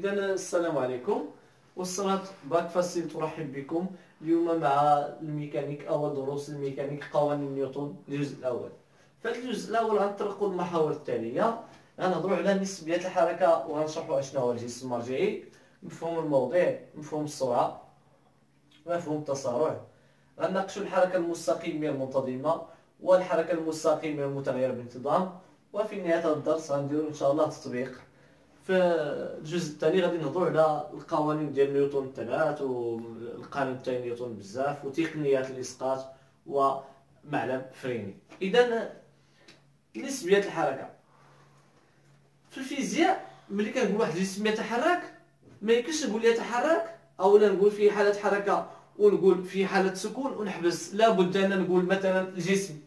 إذا السلام عليكم، والصلاة باك فاسيل ترحب بكم اليوم مع الميكانيك أو دروس الميكانيك قوانين نيوتن الجزء الأول. في الجزء الأول غنطرقوا المحاور التالية، غنهضروا على نسبية الحركة وغنشرحوا أشنو هو الجسم المرجعي، مفهوم الموضع، مفهوم السرعة، مفهوم التسارع. غنناقشوا الحركة المستقيمة المنتظمة والحركة المستقيمة المتغيرة بانتظام، وفي نهاية هذا الدرس غنديروا إن شاء الله تطبيق. في الجزء الثاني غادي نهضروا على القوانين ديال نيوتن الثلاث والقانون تاع نيوتن بزاف وتقنيات الاسقاط ومعلم فريني. اذا نسبيه الحركه في الفيزياء، ملي كنقول واحد الجسم يتحرك ما يمكنش نقول يتحرك اولا نقول في حاله حركه ونقول في حاله سكون ونحبس. لابد ان نقول مثلا الجسم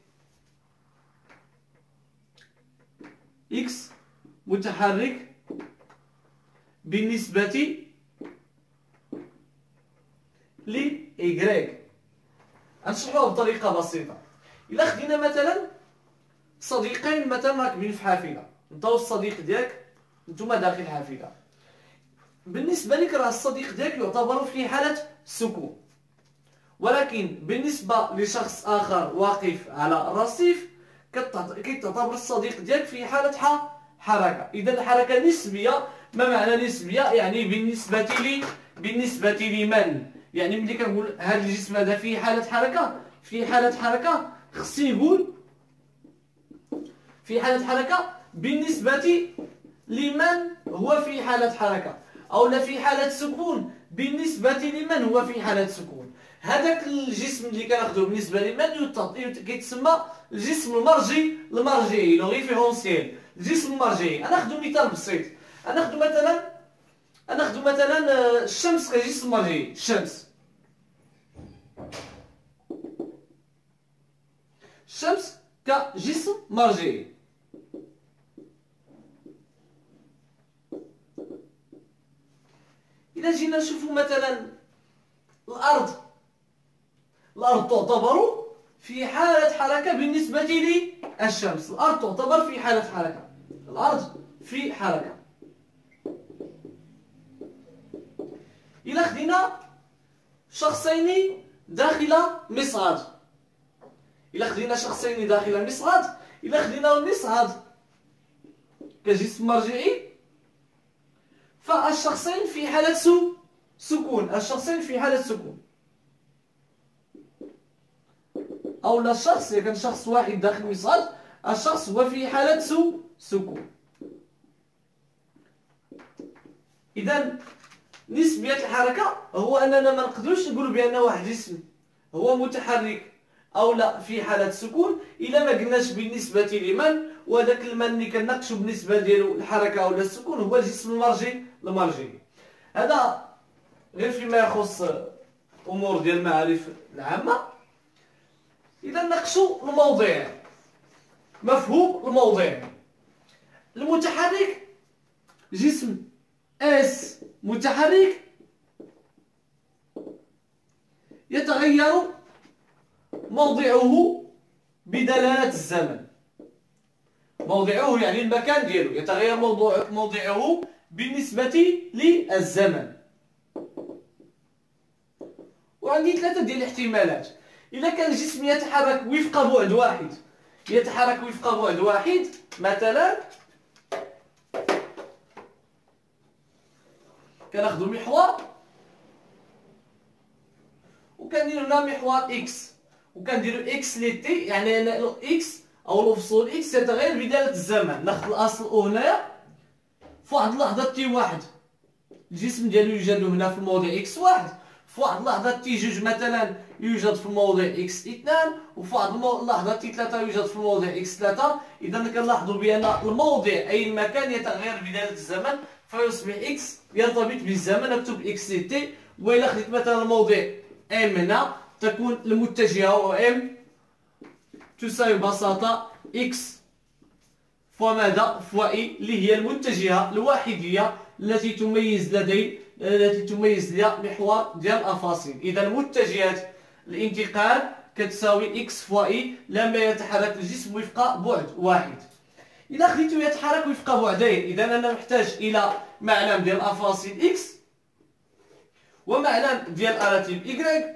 اكس متحرك بالنسبة ل Y. غنشرحوها بطريقة بسيطة. إلا خدينا مثلا صديقين مثلا راكبين في حافلة، انت والصديق ديالك نتوما داخل حافلة، بالنسبة لك راه الصديق ديالك يعتبر في حالة سكون، ولكن بالنسبة لشخص آخر واقف على الرصيف كيتعتبر الصديق ديالك في حالة حركة. إذا الحركة نسبية. ما معنى نسبية؟ يعني بالنسبة لمن؟ يعني ملي كنقول هذا الجسم هذا في حالة حركة خصني نقول في حالة حركة بالنسبة لمن هو في حالة حركة، أو لا في حالة سكون بالنسبة لمن هو في حالة سكون. هذاك الجسم اللي كناخذوه بالنسبة لمن كيتسمى الجسم المرجعي لو ريفيرونسيال. الجسم المرجعي ناخذ مثال بسيط، ناخذ مثلا الشمس كجسم مرجعي. الشمس كجسم مرجعي. إذا جينا نشوفوا مثلا الأرض تعتبر في حالة حركة بالنسبة للشمس. الأرض تعتبر في حالة حركة. الأرض في حركة. إلا خدينا شخصين داخل مصعد، إلا خدينا المصعد كجسم مرجعي، فالشخصين في حالة سكون. أو لا الشخص، إذا كان شخص واحد داخل المصعد الشخص هو في حالة سكون. إذا نسبية الحركة هو أننا ما نقدروش نقولوا بأن واحد الجسم هو متحرك أو لا في حالة سكون إلا ما قلناش بالنسبة لمن، وهذاك المن اللي كنناقشوا بالنسبة ديالو الحركة أو السكون هو الجسم المرجعي. هذا غير فيما يخص أمور ديال المعارف العامة. إذا نناقشوا الموضوع، مفهوم الموضوع. المتحرك جسم اس متحرك يتغير موضعه بدلالة الزمن. موضعه يعني المكان ديالو يتغير موضعه بالنسبة للزمن. وعندي ثلاثة ديال الاحتمالات. إذا كان الجسم يتحرك وفق بعد واحد، مثلا كناخذوا محور وكنديروا هنا محور اكس وكنديروا اكس لتي، يعني اكس او المفصول اكس يتغير بدالة الزمن. ناخذ الاصل او هنايا في واحد اللحظة تي واحد الجسم ديالو يوجد هنا في الموضع اكس واحد، في واحد اللحظة تي جوج مثلا يوجد في الموضع اكس اثنان، وفي واحد اللحظة تي ثلاثة يوجد في الموضع اكس ثلاثة. إذا كنلاحظوا بأن الموضع أي المكان يتغير بدالة الزمن، فيصبح اكس يرتبط بالزمن. نكتب اكس تي. وإلا خديت مثلا الموضع ام هنا تكون المتجهة ام تساوي ببساطة اكس فوا ماذا؟ فوا اي اللي هي المتجهة الوحيدية التي تميز لي محور ديال الأفاصيل. إذا متجهة الانتقال كتساوي اكس فوا اي لما يتحرك الجسم وفق بعد واحد. إلا خليتو يتحرك ويبقى بعدين، إذا أنا محتاج إلى معلم ديال أفاصيل إكس ومعلم ديال أراتيب إكغيك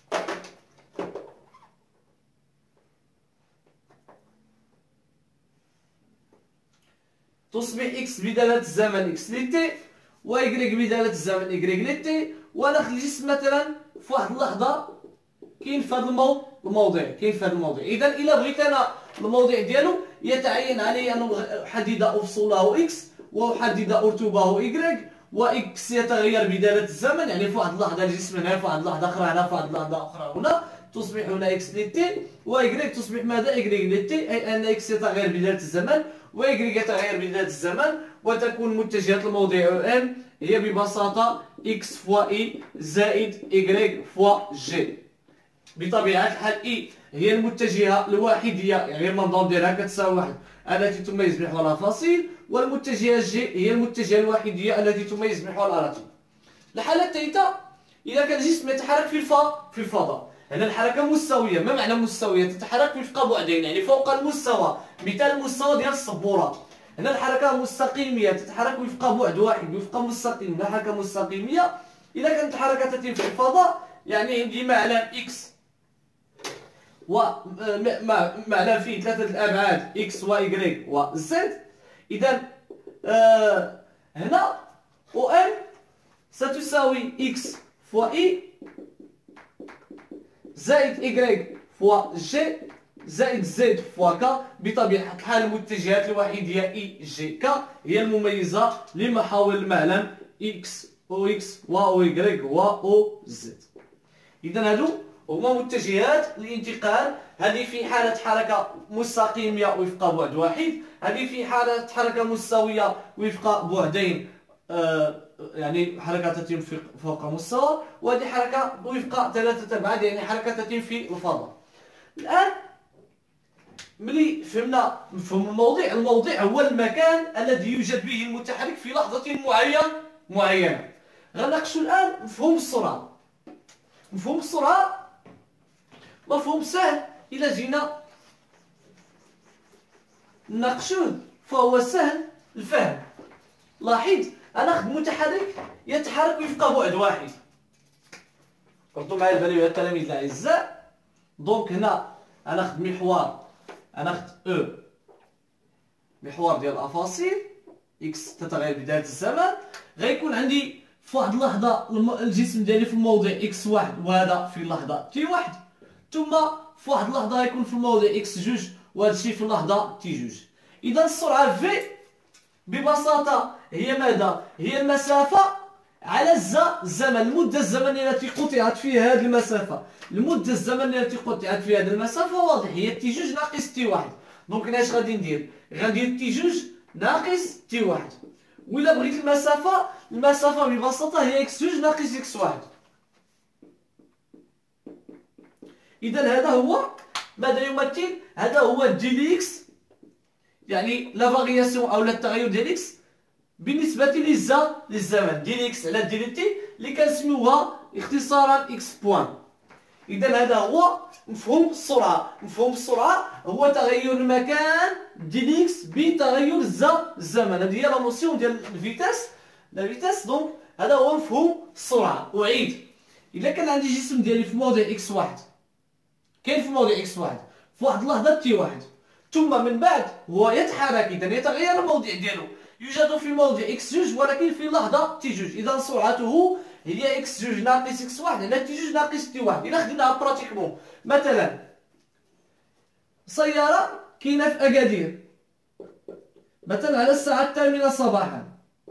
تصبح إكس بدالة الزمن إكس لتي وإكغيك بدالة الزمن إكغيك لتي، وناخد الجسم مثلا في واحد اللحظة كاين في هذا الموضع، إذا إلا بغيت أنا الموضع ديالو يتعين علي أن أحدد أفصوله إكس وأحدد أرتبه إكغيك، وإكس يتغير بدالة الزمن، يعني في واحد اللحظة الجسم هنا، في واحد اللحظة أخرى هنا، في واحد اللحظة أخرى هنا، تصبح هنا إكس لتي، وإكغيك تصبح ماذا؟ إكغيك لتي، أي أن إكس يتغير بدالة الزمن وإكغيك يتغير بدالة الزمن، وتكون متجهة الموضع أم هي ببساطة إكس فوا إي زائد إكغيك فوا جي. بطبيعة الحال إي هي المتجهة الوحيدية، يعني المنظوم ديالها كتساوي واحد التي تميز محور الأفاصيل، والمتجهة جي هي المتجهة الوحيدية التي تميز محور الأراتيب. الحالة الثالثة إذا كان الجسم يتحرك في الفضاء، هنا الحركة مستوية. ما معنى مستوية؟ تتحرك وفق بعدين، يعني فوق المستوى، مثال المستوى ديال السبورة. هنا الحركة مستقيمية، تتحرك وفق بعد واحد، وفق مستقيم. هنا حركة مستقيمية. إذا كانت الحركة تتم في الفضاء يعني عندي معلم إكس ومعلم فيه ثلاثة الأبعاد إكس وإكغيك وزد. إذا هنا OM ستساوي إكس فوا إي زائد إكغيك فوا جي زائد زد فوا كا. بطبيعة الحال المتجهات الوحيدية إي جي كا هي المميزة لمحاور المعلم إكس أو إكس و أو إكغيك و أو زد. إذا هادو هما متجهات الانتقال. هذه في حالة حركة مستقيمية وفق بعد واحد، هذه في حالة حركة مستوية وفق بعدين، يعني حركة تتم فوق مستوى، وهذه حركة وفق ثلاثة أبعاد، يعني حركة تتم في الفضاء. الآن ملي فهمنا مفهوم الموضع هو المكان الذي يوجد به المتحرك في لحظة معينة. غنناقشوا الآن مفهوم السرعة. مفهوم السرعة مفهوم سهل، إلا جينا نناقشوه فهو سهل الفهم. لاحظ أنا أخذ متحرك يتحرك وفق بعد واحد. قلتوا معايا البالي يا التلاميذ الأعزاء. دونك هنا أنا أخذ محور، أنا أخذ أو محور ديال الأفاصيل إكس تتغير بداية الزمن. غيكون عندي في واحد اللحظة الجسم ديالي في الموضع إكس واحد، وهذا في اللحظة تي واحد، ثم في واحد اللحظة يكون في الموضع إكس جوج، وهذا الشيء في اللحظة تي جوج. إذا السرعة في ببساطة هي ماذا؟ هي المسافة على الزمن، المدة الزمنية التي قطعت فيها هذه المسافة. المدة الزمنية التي قطعت فيها هذه المسافة واضح هي تي جوج ناقص تي واحد. دونك اش غادي ندير؟ غندير تي جوج ناقص تي واحد. وإلا بغيت المسافة ببساطة هي إكس جوج ناقص إكس واحد. إذا هذا هو ماذا يمثل؟ هذا هو دي إكس، يعني لا فارياسيون أو لا التغير ديال إكس بالنسبة للزمن. دي إكس على دي تي اللي كنسميوها اختصارا إكس بوان. إذا هذا هو مفهوم السرعة. مفهوم السرعة هو تغير المكان دي إكس بتغير الزمن. هذه هي لا نوسيون ديال الفيتاس. دونك هذا هو مفهوم السرعة. أعيد، إلا كان عندي جسم ديالي في موضع إكس واحد، كاين في موضع إكس واحد في واحد اللحظة تي واحد، ثم من بعد هو يتحرك، إذا يتغير الموضع ديالو، يوجد في موضع إكس جوج ولكن في لحظة تي جوج. إذا سرعته هي إكس جوج ناقص إكس واحد على تي جوج ناقص تي واحد. إلا خديناها براتيكمون، مثلا سيارة كاينة في أكادير مثلا على الساعة 8 صباحا،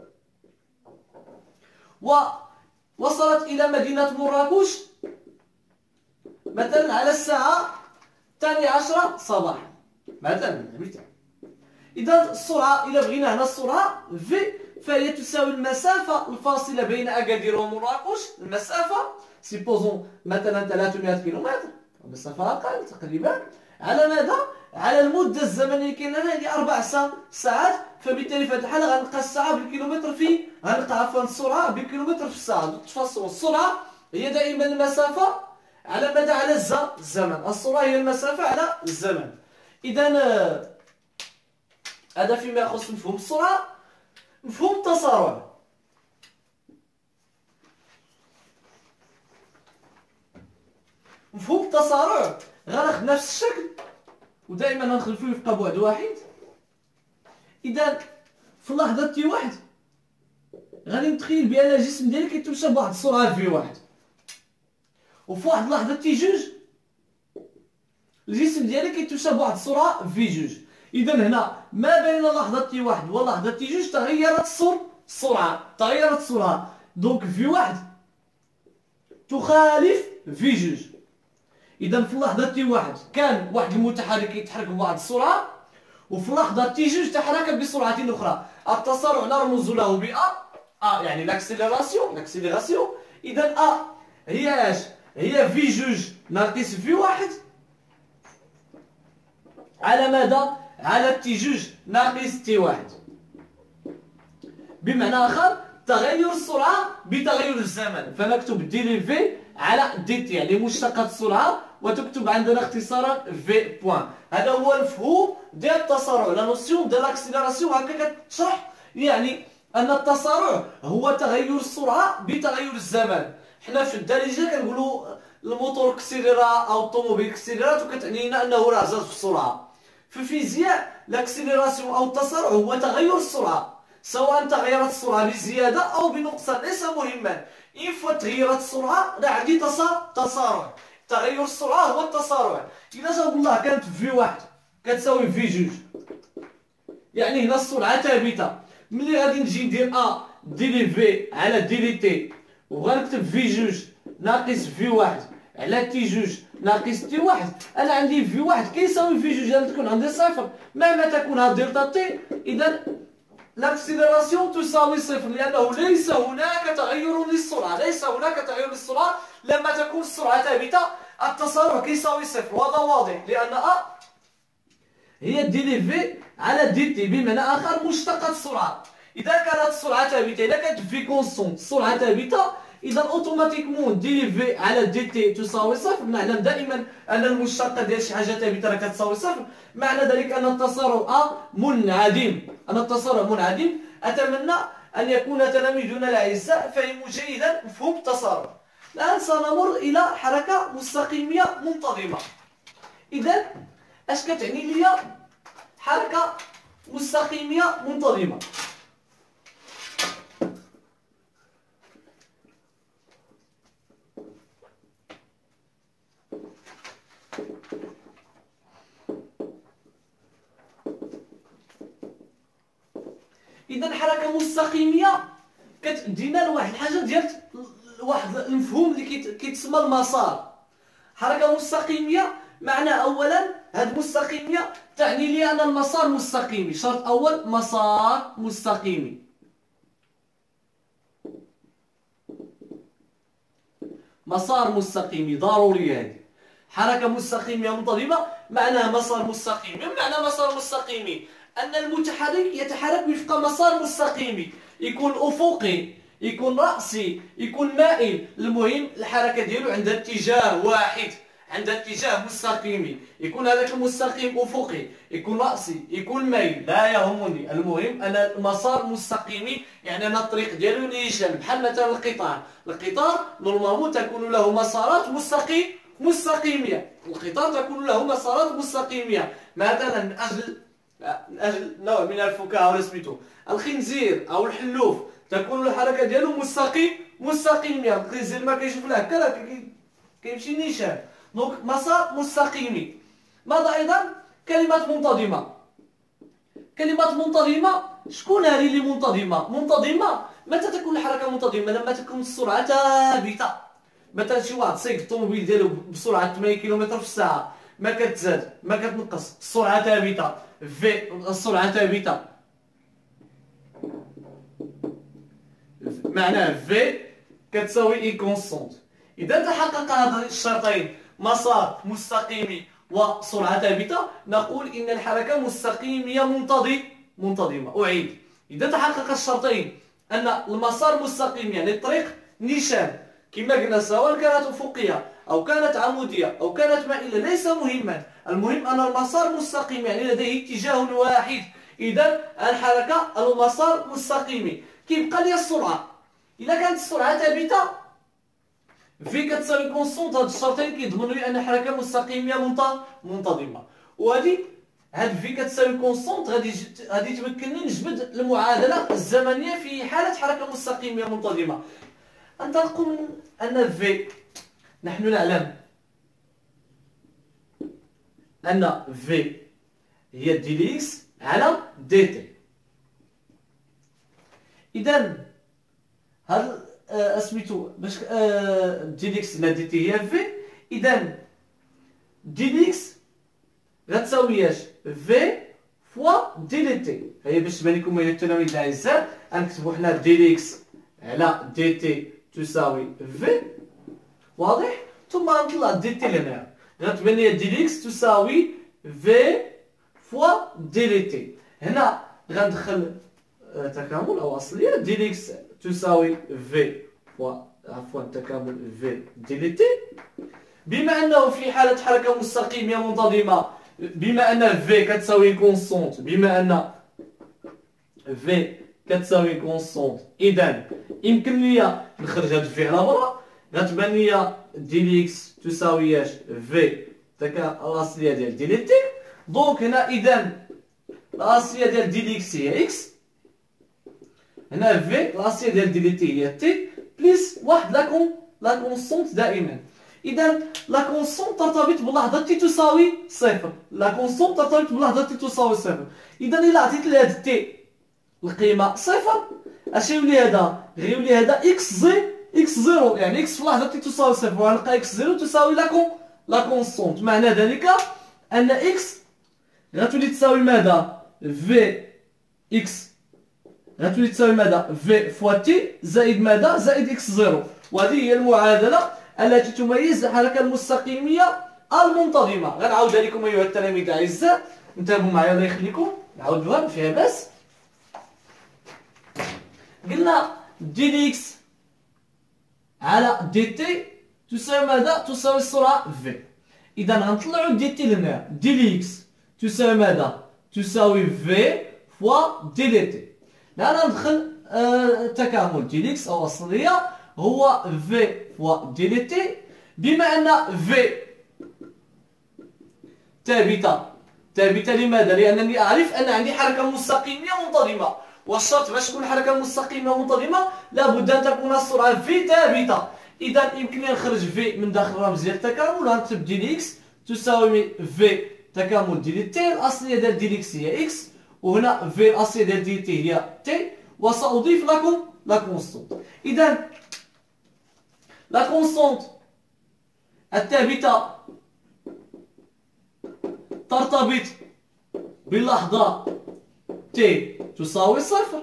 ووصلت إلى مدينة مراكش مثلا على الساعة 12 صباحا مثلا. إذا السرعة، إلا بغينا هنا السرعة في، فهي تساوي المسافة الفاصلة بين أكادير ومراكش. المسافة سيبوزون مثلا 300 كيلومتر، مسافة أقل تقريبا، على ماذا؟ على المدة الزمنية اللي كاينة هنا هي 4 ساعات. فبالتالي في هذه الحالة غنلقى الساعة بالكيلومتر غنلقى عفوا السرعة بالكيلومتر في الساعة. تفصلوا السرعة هي دائما المسافة على ماذا؟ على الزمن. السرعة هي المسافة على الزمن. إذا هذا فيما يخص مفهوم السرعة. مفهوم التسارع، مفهوم التسارع غناخد نفس الشكل ودائما غنخلي فيه يبقى بعد واحد. اذا في اللحظه تي واحد غادي نتخيل بان الجسم ديالي كيتمشى بواحد السرعه في واحد، وفي واحد اللحظه تي جوج الجسم ديالي كيتمشى بواحد السرعه في جوج. اذا هنا ما بين لحظه تي واحد ولحظه تي جوج تغيرت السرعه، تغيرت السرعه. دونك في واحد تخالف في جوج. اذا في اللحظه تي واحد كان واحد المتحرك يتحرك بواحد السرعه، وفي اللحظه تي جوج تحرك بسرعه اخرى. التسارع نرمز له ب يعني لاكسيليراسيون. اذا هي اش؟ هي في جوج ناقص في واحد على ماذا؟ على تي جوج ناقص تي واحد. بمعنى اخر تغير السرعه بتغير الزمن، فنكتب دي لي في على دي تي يعني مشتقة السرعه، وتكتب عندنا اختصارا في بوان. هذا هو المفهوم ديال التسارع. لا نوسيون ديال لاكسيليراسيون هكا كتشرح يعني ان التسارع هو تغير السرعه بتغير الزمن. حنا في الدارجه كنقولوا الموتور كسيليرا او الطوموبيل كسيليرات وكتعني لنا انه راه زاد في السرعه. في الفيزياء لاكسيليراسيون او التسارع هو تغير السرعه، سواء تغيرت السرعه بزياده او بنقصان ليس مهما. إن فوا تغيرت السرعه راه عندي تسارع. تغير السرعه هو التسارع. اذا جا الله كانت في واحد كتساوي في جوج، يعني هنا السرعه ثابته. ملي غادي نجي ندير دي لي في على دي لي تي وغنكتب في جوج ناقص في واحد على تي جوج ناقص تي واحد، انا عندي في واحد كيساوي في جوج، يعني تكون عندي صفر مهما تكون هاد دلتا تي. اذا لاكسيليراسيون تساوي صفر، لانه ليس هناك تغير للسرعه، ليس هناك تغير للسرعه لما تكون السرعه ثابته. التسارع كيساوي صفر، وهذا واضح لان هي دي لي في على دي تي، بمعنى اخر مشتقة السرعه. اذا كانت السرعه ثابته، اذا كانت في كونستون السرعه ثابته، اذا اوتوماتيكمون دي لي في على دي تي تساوي صفر. نعلم دائما ان المشتقه ديال شي حاجه ثابته راه كتساوي صفر، معنى ذلك ان التسارع منعدم، ان التسارع منعدم. اتمنى ان يكون تلاميذنا الاعزاء فهموا جيدا مفهوم التسارع. الان سنمر الى حركه مستقيميه منتظمه. اذا اش كتعني ليا حركه مستقيميه منتظمه؟ اذا حركه مستقيميه كتدينا لواحد الحاجه ديال واحد المفهوم اللي كيتسمى المسار. حركه مستقيميه معنى اولا هاد المستقيميه تعني لي ان المسار مستقيمي. شرط اول مسار مستقيمي. مسار مستقيمي ضروري. هذه حركه مستقيميه منتظمه معناها مسار مستقيمي. معنى مسار مستقيمي ان المتحرك يتحرك وفق مسار مستقيمي، يكون افقي، يكون راسي، يكون مائل. المهم الحركه ديالو عندها اتجاه واحد، عندها اتجاه مستقيمي. يكون هذاك المستقيم افقي، يكون راسي، يكون مايل، لا يهمني. المهم ان المسار مستقيمي، يعني ان الطريق ديالو نيشان. بحال مثلا القطار نورمالمون تكون له مسارات مستقيميه. القطار تكون له مسارات مستقيميه. مثلا من اجل نوع من الفكاهه ولا سميتو الخنزير او الحلوف تكون الحركه ديالو مستقيميه. الخنزير ما كيشوف له هكا كيمشي نيشان. دونك مسار مستقيمي. ماذا ايضا؟ كلمات منتظمه. كلمات منتظمه شكون هذه اللي منتظمه؟ متى تكون الحركه منتظمه؟ لما تكون السرعه ثابته. مثلا شي واحد سيق الطوموبيل ديالو بسرعه 8 كيلومتر في الساعه، ما كتزاد ما كتنقص، السرعه ثابته. في السرعه ثابته معناه في كتساوي اي كونستونت. اذا تحقق هذا الشرطين مسار مستقيمي وسرعه ثابته نقول ان الحركه مستقيميه منتظمه. اعيد، اذا تحقق الشرطين ان المسار مستقيم يعني الطريق نيشان كما قلنا، سواء كانت افقيه او كانت عموديه او كانت مائله ليس مهما، المهم ان المسار مستقيم يعني لديه اتجاه واحد. اذا الحركه المسار مستقيمي. كيبقى لي السرعه. اذا كانت السرعه ثابته في كتساوي كونستونط، هاد الشرطين كيضمنوا لي ان الحركه مستقيميه منتظمه. وهذه هاد في كتساوي كونستونط غادي تمكنني نجبد المعادله الزمنيه في حاله حركه مستقيميه منتظمه. انطلق من ان في، نحن نعلم ان في هي دي دي اكس على دي تي. اذا هاد اسميتو باش دي دي اكس على دي تي هي في، اذا دي دي اكس غتساوي اش؟ في فوا دي دي تي. هي باش تبان لكم ايها التلاميذ الاعزاء غنكتبوا حنا دي دي اكس على دي تي تساوي في، واضح؟ ثم غنطلع دي تي لهنا، غتبان لي دي دي اكس تساوي في فوا دي دي تي. هنا غندخل تكامل او اصليه، دي دي اكس تساوي في فوا عفوا تكامل في دي دي تي. بما انه في حاله حركه مستقيمه منتظمه، بما ان في كتساوي كونستونط، بما ان في كتساوي كونستونط، اذا يمكن لي نخرج هاد في على برا، غتبان لي دي دي اكس تساوي اش؟ في الاصليه ديال دي دي تي. دونك هنا اذا الاصليه ديال دي دي اكس هي اكس، هنا في الاصليه ديال دي دي تي هي تي بليس واحد لا كونستونط دائما. اذا لا كونستونط ترتبط بلحظه تي تساوي صفر، لا كونستونط ترتبط بلحظه تي تساوي صفر. اذا الا عطيت لهاد تي القيمه صفر، اش يولي هذا؟ غيولي هذا اكس زيرو، يعني اكس في لحظه تي تساوي صفر، وغنلقى اكس زيرو تساوي لا كونستونط. معنى ذلك ان اكس غتولي تساوي ماذا؟ في اكس غتولي تساوي ماذا؟ في فوا تي زائد ماذا؟ زائد اكس زيرو. وهذه هي المعادله التي تميز الحركه المستقيميه المنتظمه. غنعاودها لكم ايها التلاميذ الاعزاء، انتبهوا معايا الله يخليكم، نعاودوها ما فيها باس. قلنا دي دي اكس على دي تي تساوي ماذا؟ تساوي السرعه في. اذا غنطلعوا دي تي لهنا، دي دي اكس تساوي ماذا؟ تساوي في فوا دي دي تي. الان ندخل تكامل دي دي اكس او اصليه هو في فوا دي دي تي. بما ان في ثابته لماذا؟ لانني اعرف ان عندي حركه مستقيميه منتظمه، والشرط باش تكون حركه مستقيمه منتظمه لابد ان تكون السرعه في ثابته. اذا يمكنني نخرج في من داخل الرمز ديال التكامل، غنكتب دي دي اكس تساوي في تكامل دي دي تي. الاصليه ديال دي دي اكس هي اكس، وهنا في الاصليه ديال دي تي هي تي، وساضيف لكم لا كونستونط. اذا لا كونستونط الثابته ترتبط باللحظه تي تساوي صفر.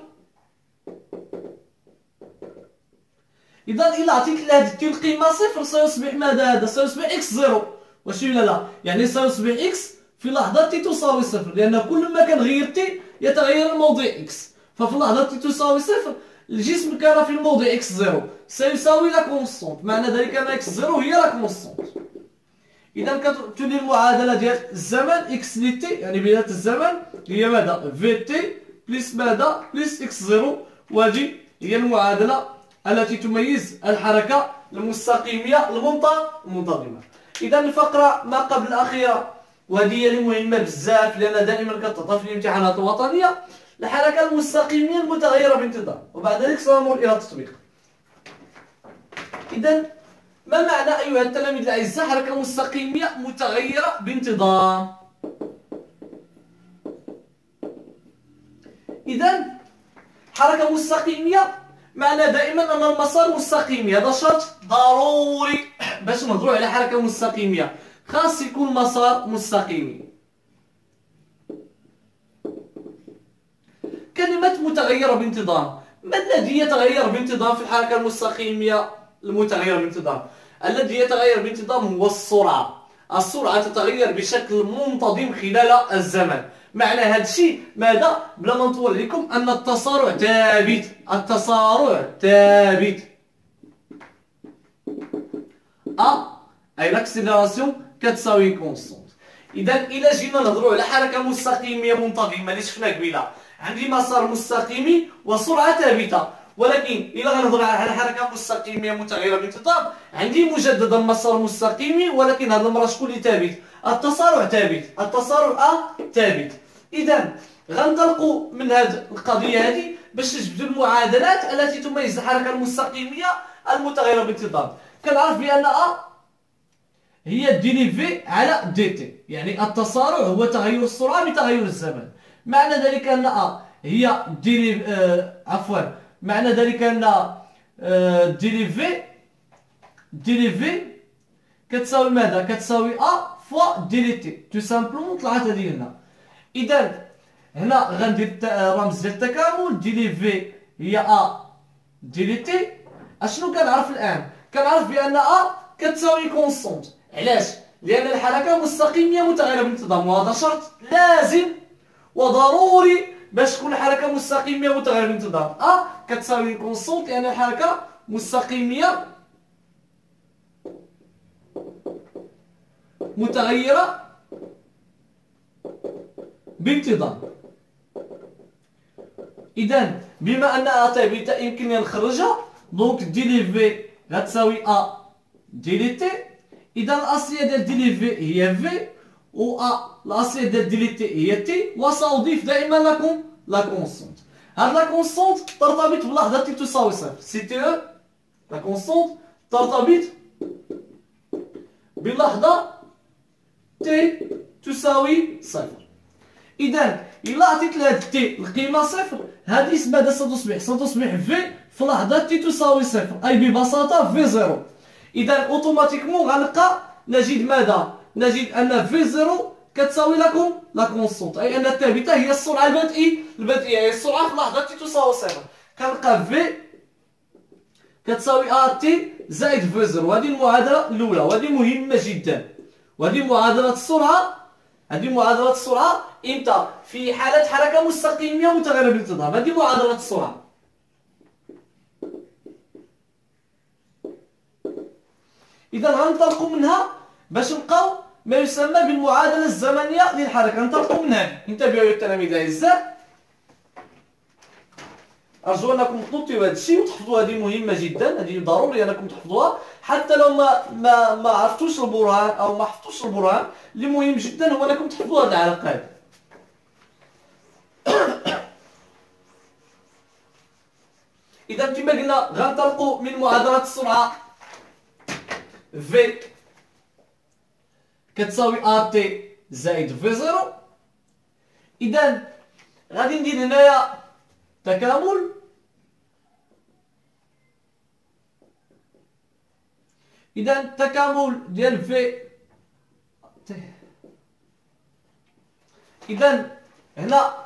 اذا الى عطيت لهاد تي القيمه صفر سيصبح ماذا؟ هذا سيصبح اكس زيرو، واش ولا لا؟ يعني سيصبح اكس في لحظه تي تساوي صفر، لان كل ما كان غير تي يتغير الموضع اكس. ففي اللحظه تي تساوي صفر الجسم كان في الموضع اكس زيرو سيساوي لا كونستونط، معنى ذلك ان اكس زيرو هي لا كونستونط. اذا كتولي المعادله ديال الزمن اكس لي تي، يعني بدايه الزمن هي ماذا؟ في تي بلس ماذا؟ بلس اكس زيرو. وهذه هي المعادله التي تميز الحركه المستقيميه المنتظمه. اذا الفقره ما قبل الاخيره، وهذه هي مهمه بزاف لان دائما كتعطى في الامتحانات الوطنيه، الحركه المستقيميه المتغيره بانتظام، وبعد ذلك سنمر الى التطبيق. اذا ما معنى ايها التلاميذ الاعزاء حركه مستقيميه متغيره بانتظام؟ اذا حركه مستقيميه معنى دائما ان المسار مستقيمي، هذا شرط ضروري باش نهضروا على حركه مستقيميه، خاص يكون مسار مستقيمي. كلمه متغيره بانتظام، ما الذي يتغير بانتظام في الحركه المستقيميه المتغيره بانتظام؟ الذي يتغير بانتظام هو السرعه تتغير بشكل منتظم خلال الزمن. معنى هذا الشيء ماذا؟ بلا ما نطول عليكم ان التسارع ثابت، اي لاكسيليراسيون كتساوي كونستونط. اذا الى جينا نهضروا على حركه مستقيميه منتظمه اللي شفنا قبيله، عندي مسار مستقيمي وسرعه ثابته. ولكن الى غنهضروا على حركه مستقيميه متغيره بانتظام، عندي مجددا مسار مستقيمي، ولكن هذه المره شكون اللي ثابت؟ التسارع ثابت، التسارع ثابت. اذا غنطلقوا من هذه القضيه هذه باش نجبدوا المعادلات التي تميز الحركه المستقيميه المتغيره بانتظام. كنعرف بان هي دي لي في على دي تي، يعني التسارع هو تغير السرعه بتغير الزمن. معنى ذلك ان هي دي لي معنى ذلك ان دي لي في كتساوي ماذا؟ كتساوي فوا دي لي تي. تو سامبلومون طلعت هذه لنا. اذا هنا غندير رمز ديال التكامل، دي لي في هي دي لي تي. اشنو كنعرف الان؟ كنعرف بان كتساوي كونستونت. علاش؟ لان الحركه مستقيميه متغيره بانتظام، وهذا شرط لازم وضروري باش تكون الحركه مستقيميه متغيره بانتظام. كتساوي كونستونت لان الحركه مستقيميه متغيره بانتظام. اذا بما انها ثابته يمكننا نخرجها. دونك دي لي في غتساوي دي لي تي. اذا الاصليه ديال دي لي في هي في، و الاصليه ديال دي لي تي هي تي، وساضيف دائما لا كونستونت. هاد لا كونستونت ترتبط بلحظه تي تساوي صفر. سي تي او لا كونستونت ترتبط بلحظه تي تساوي صفر. اذا الا عطيت لهاد تي القيمه صفر، هذه ماذا ستصبح في لحظه تي تساوي صفر، اي ببساطه في زيرو. اذا اوتوماتيكمون غنلقى نجد ماذا؟ نجد ان في زيرو كتساوي لا كونستونت، اي ان الثابته هي السرعه البدئيه، هي السرعه في لحظه تي تساوي صفر. كنلقى في كتساوي تي زائد في زيرو. هذه المعادله الاولى، وهذه مهمه جدا. وهذه معادله السرعه. هذه معادله السرعه امتى؟ في حاله حركه مستقيميه متغيره بانتظام. هذه معادله السرعه. اذا غنطلقوا منها باش نلقاو ما يسمى بالمعادله الزمنيه للحركه. غنطلقوا من هذه. انتبهوا يا التلاميذ الاعزاء، ارجو انكم تنوتيو هذا الشيء وتحفظوا. هذه مهمه جدا، هذه ضروري انكم تحفظوها، حتى لو ما عرفتوش البرهان او ما حفظتوش البرهان. اللي مهم جدا هو انكم تحفظوا هذه العلاقه هذه. اذا كما قلنا غنطلقوا من معادله السرعه في كتساوي تي زائد في زيرو. اذا غادي ندير هنايا تكامل. اذا التكامل ديال في اذا هنا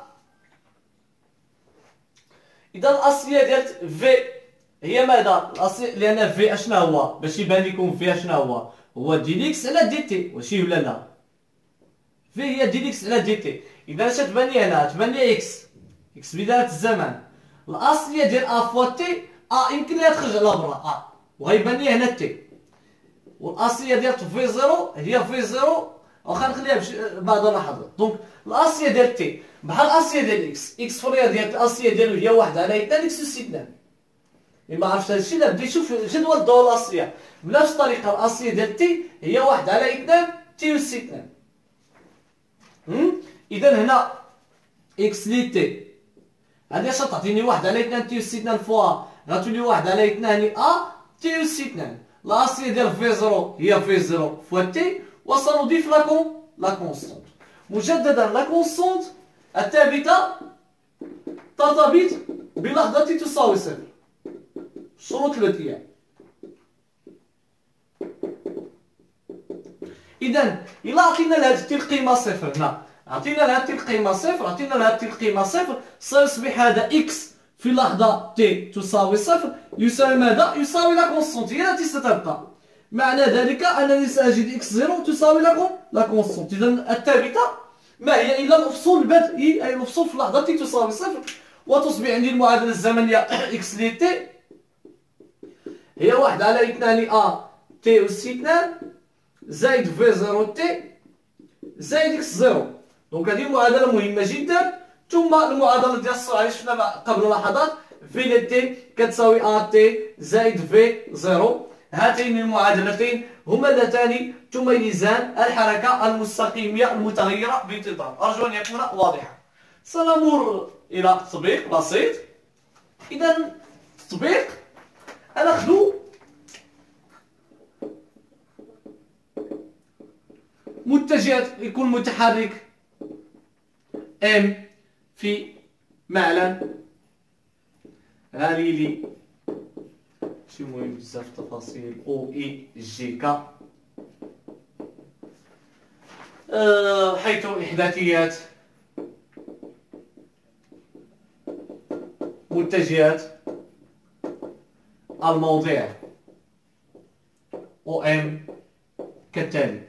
اذا الاصليه ديال في هي ماذا؟ الاصليه لان في اشنا هو باش يبان لكم في اشنا هو دي اكس على دي تي. واشي ولا لا؟ في هي دي اكس على دي تي. اذا اش تبان لي هنا؟ تبان لي اكس بدايه الزمن. الاصليه ديال فوا تي يمكن لها تخرج على برا وغيبان لي هنا تي. والاصليه ديال في زيرو هي في زيرو، واخا نخليها بعض اللحظات. دونك الاصليه ديال تي بحال الاصليه ديال اكس في الرياضيات الاصليه ديالو هي 1 على 2 اكس اس 2. ما عرفتش هذا الشيء، لا بديت نشوف جدول الضوء الاصليه بنفس الطريقه. الاصليه ديال تي هي 1 على 2 تي اس 2. اذا هنا اكس لي تي هذه اش تعطيني؟ 1 على 2 تي اس 2 فوا غتولي 1 على 2 تي اس 2. الاصليه ديال في زيرو هي في زيرو فوا تي، وسنضيف لكم لا كونستونت. مجددا لا كونستونت الثابته ترتبط بلحظه تي تساوي صفر. شروط الاتيان. اذا الا عطينا لهاد تي القيمه صفر، هنا عطينا لهاد تي القيمه صفر، عطينا لهاد تي القيمه صفر، سيصبح هذا اكس في لحظه تي تساوي صفر يساوي ماذا؟ يساوي لا كونستونت هي التي ستبقى. معنى ذلك انني ساجد اكس زيرو تساوي لا كونستونت. اذا الثابته ما هي الا الافصول البدئي، اي الافصول في لحظه تي تساوي صفر، وتصبح عندي المعادله الزمنيه اكس لي تي هي 1 على 2 تي اس 2 زائد في زيرو تي زائد اكس زيرو. دونك هذه معادلة مهمة جدا. ثم المعادلة ديال السرعة اللي شفنا قبل لحظات، في ل تي كتساوي ا تي زائد في زيرو. هاتين المعادلتين هما اللتان تميزان الحركة المستقيمية المتغيرة بانتظام. أرجو أن يكون واضحا. سنمر إلى تطبيق بسيط. إذا التطبيق نأخذ متجهات يكون متحرك ام في معلن غاليلي، ماشي مهم بزاف التفاصيل، او اي جي كا، حيث إحداثيات متجهات الموضع او ام كالتالي.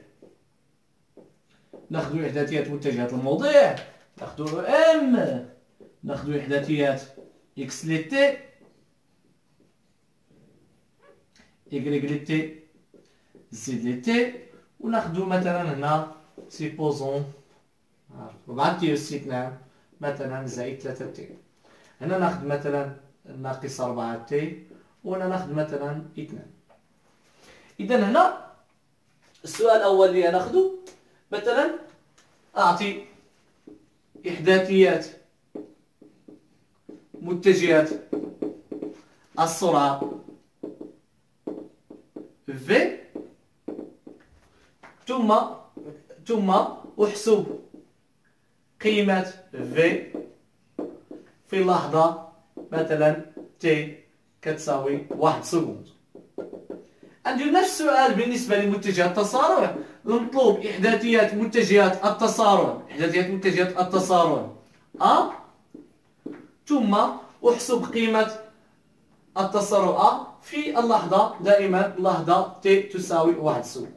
ناخذ إحداثيات متجهات الموضع، ناخذ ام، ناخذ إحداثيات اكس لي تي، إيكغيك لي تي، زد لي تي، وناخذ مثلا هنا سيبوزون 4 تي أس 2 مثلا زائد 3 تي. هنا ناخذ مثلا ناقص 4 تي، وهنا ناخذ مثلا 2. إذا هنا السؤال الأول اللي ناخذه مثلا أعطي إحداثيات متجهات السرعة v، ثم أحسب قيمة v في اللحظة مثلا t كتساوي 1 سكوند. عندي نفس السؤال بالنسبة لمتجهات التسارع. نطلب إحداثيات متجهات التسارع، إحداثيات متجهات التسارع أ، ثم أحسب قيمة التسارع أ في اللحظة، دائما اللحظة t تساوي 1 سكوند.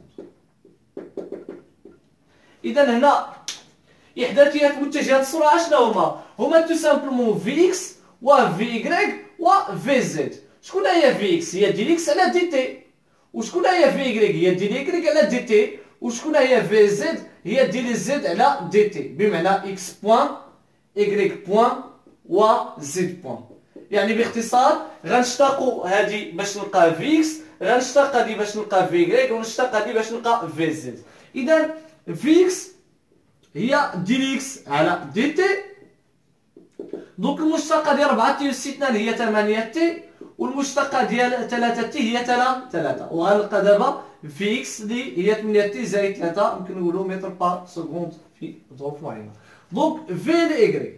إذا هنا إحداثيات متجهات السرعة شنو هما؟ هما تو سامبلومون في اكس و في y و في زد. شكون هي في اكس؟ هي دي اكس على دي تي. وشكون هي في y؟ هي دي y على دي تي. وشكون هي في زد؟ هي دي زد على دي تي، بمعنى اكس بوان y بوان و زد بوان. يعني باختصار غنشتاقو هادي باش نلقى في اكس، غنشتاق هادي باش نلقى في y، ونشتاق هادي باش نلقى في زد. إذا في اكس هي دي اكس على دي تي. دونك المشتقة ديال 4 تي أس 2 هي 8 تي، والمشتقة ديال 3 تي هي 3. وغنلقى دابا في اكس اللي هي 8 تي زائد 3، يمكن نقولو متر بار سكوند في ظروف معينة. دونك في لي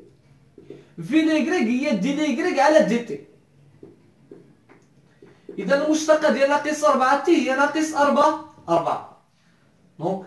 هي دي لي على دي تي. إذا المشتقة ديال ناقص 4 تي هي ناقص 4. دونك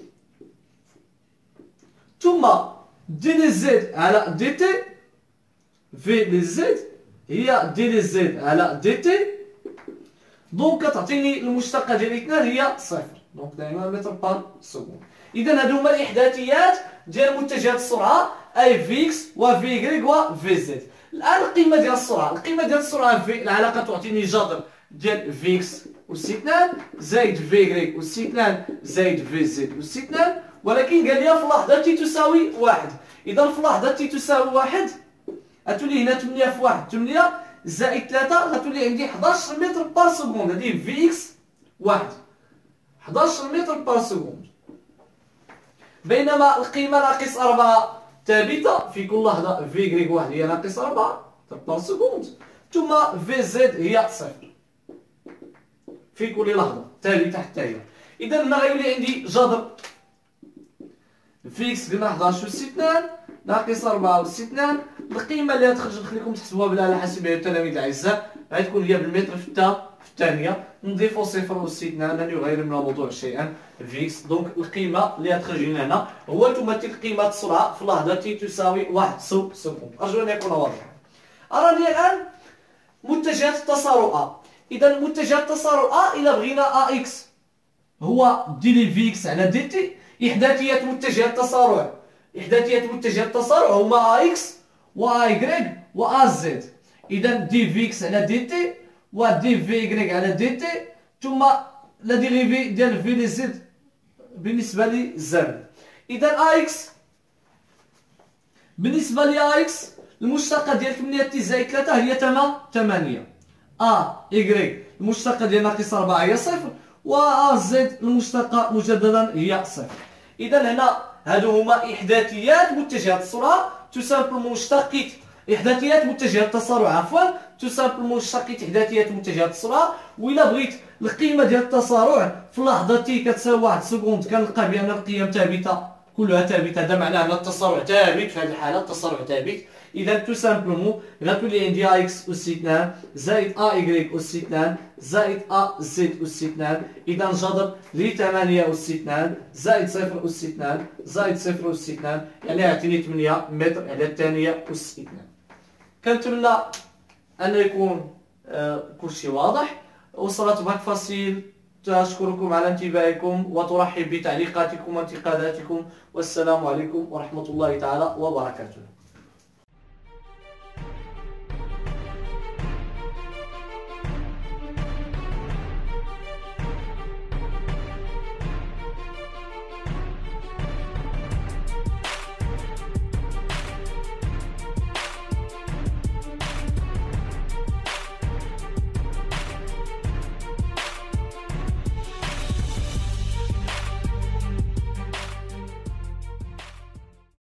ثم دي لي زد على دي تي، في لي زد هي دي لي زد على دي تي. دونك كتعطيني المشتقة ديال 2 هي 0. دونك دائما متر بار سكوند. إذا هادو هما الإحداثيات ديال متجهات السرعة أي في إكس و في y و في زد. الآن القيمة ديال السرعة، القيمة ديال السرعة في العلاقة تعطيني جذر ديال في إكس أس 2 زائد في y أس 2 زائد في زد أس 2، ولكن قال لي في اللحظة تي تساوي 1. إذا في اللحظة تي تساوي 1 غتولي هنا 8 في 1 8 زائد 3، غتولي عندي 11 متر بار سكوند. هذه في إكس 1 11 متر بار سكوند، بينما القيمة ناقص 4 ثابتة في كل لحظة. في y 1 هي ناقص 4 متر بار سكوند، ثم في زد هي 0 في كل لحظة ثابتة حتى هي. إذا هنا غيولي عندي جذر في اكس قلنا 11 أس 2 ناقص 4 أس 2. القيمة اللي غتخرج نخليكم تحسبوها بالآلة الحاسبة التلاميذ الأعزاء غتكون هي بالمتر في الثانية. نضيفو 0 أس 2 لن يغير من الموضوع شيئا في اكس. دونك القيمة اللي غتخرج لنا هنا هو تمثل قيمة السرعة في اللحظة تي تساوي 1 سكوند. أرجو أن يكون واضحا. أراني الآن متجهات التسارع. إذا متجهات التسارع إلا بغينا أكس هو دي لي في اكس على دي تي. إحداثيات متجهات التسارع، إحداثيات متجهات التسارع هما اكس و y و زد. إذا دي في اكس على دي تي و دي في y على دي تي، ثم لا ديريفي ديال في لي زد بالنسبة لي زد. إذا أكس بالنسبة ل أكس المشتقة ديال 8 تي زائد 3 هي 8. إيكغيك المشتقة ديال ناقص 4 هي صفر، و زد المشتقة مجددا هي صفر. إذا هنا هادو هما إحداثيات متجهات السرعة، تو سامبلومون اشتقيت إحداثيات متجهات التسارع عفوا، تو سامبلومون اشتقيت إحداثيات متجهات السرعة. وإلا بغيت القيمة ديال التسارع في اللحظة تي كتساوي 1 سكوند كنلقى بأن القيم ثابتة كلها ثابتة. هذا معناه أن التسارع ثابت، في هذه الحالة التسارع ثابت. إذا تو سامبلومون غتولي عندي أكس أس 2 زائد إيكغيك أس 2 زائد زد أس 2. إذا جذر ل 8 أس 2 زائد 0 أس 2 زائد 0 أس 2 يعني يعطيني 8 متر على الثانية أس 2. كنتمنى أن يكون كلشي واضح. وصلت باك فاسيل أشكركم على انتباهكم وترحب بتعليقاتكم وانتقاداتكم، والسلام عليكم ورحمة الله تعالى وبركاته.